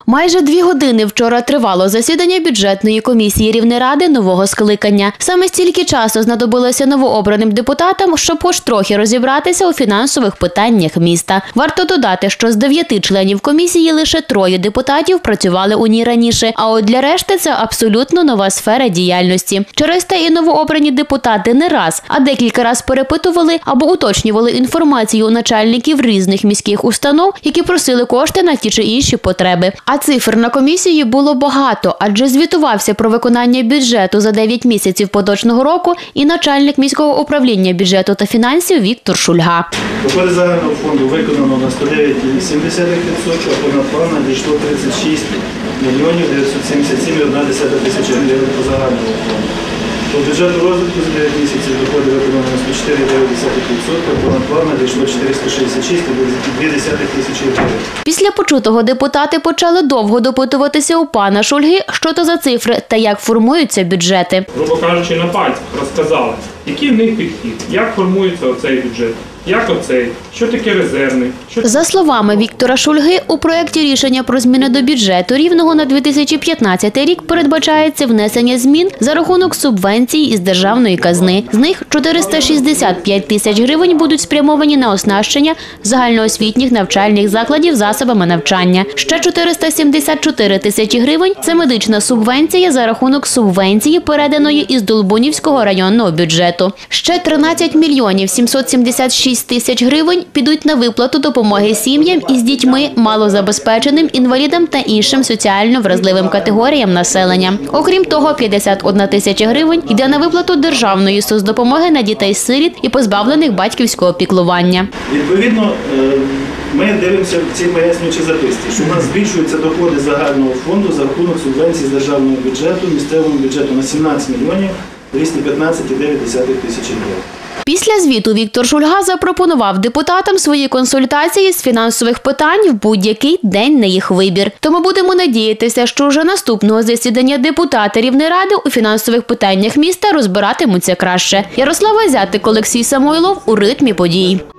Майже 2 години вчора тривало засідання бюджетної комісії Рівнеради нового скликання. Саме стільки часу знадобилося новообраним депутатам, щоб хоч трохи розібратися у фінансових питаннях міста. Варто додати, що з 9 членів комісії лише 3 депутатів працювали у ній раніше, а от для решти це абсолютно нова сфера діяльності. Через те і новообрані депутати не раз, а декілька раз перепитували або уточнювали інформацію у начальників різних міських установ, які просили кошти на ті чи інші потреби. А цифр на комісії було багато, адже звітувався про виконання бюджету за 9 місяців поточного року і начальник міського управління бюджету та фінансів Віктор Шульга. Доходи загального фонду виконано на 109,7%, а понад план надійшло 36 мільйонів 977,1 тисячі гривень по загальному фонду. По бюджету розвитку за 9 місяців доходи виконано на 104,9%, а понад план надійшло 466,2 тисячі гривень. Після почутого депутати почали довго допитуватися у пана Шульги, що то за цифри та як формуються бюджети. Грубо кажучи, на пальцях розказали, який в них підхід, як формується оцей бюджет, як оцей, що таке резервний. За словами Віктора Шульги, у проєкті рішення про зміни до бюджету Рівного на 2015 рік передбачається внесення змін за рахунок субвенцій із державної казни. З них 465 тисяч гривень будуть спрямовані на оснащення загальноосвітніх навчальних закладів засобами навчання. Ще 474 тисячі гривень – це медична субвенція за рахунок субвенції, переданої із Долбунівського районного бюджету. Ще 13 мільйонів 776 тисяч гривень підуть на виплату допомоги сім'ям із дітьми, малозабезпеченим, інвалідам та іншим соціально вразливим категоріям населення. Окрім того, 51 тисяча гривень йде на виплату державної соцдопомоги на дітей-сиріт і позбавлених батьківського піклування. Відповідно, ми дивимося в цій пояснюючій записці, що у нас збільшуються доходи загального фонду за рахунок субвенцій з державного бюджету, місцевому бюджету на 17 мільйонів 215,9 тисячі гривень. Після звіту Віктор Шульга запропонував депутатам свої консультації з фінансових питань в будь-який день на їх вибір. Тому будемо надіятися, що вже наступного засідання депутати Рівнеради у фінансових питаннях міста розбиратимуться краще. Ярослава Зятик, Олексій Самойлов у ритмі подій.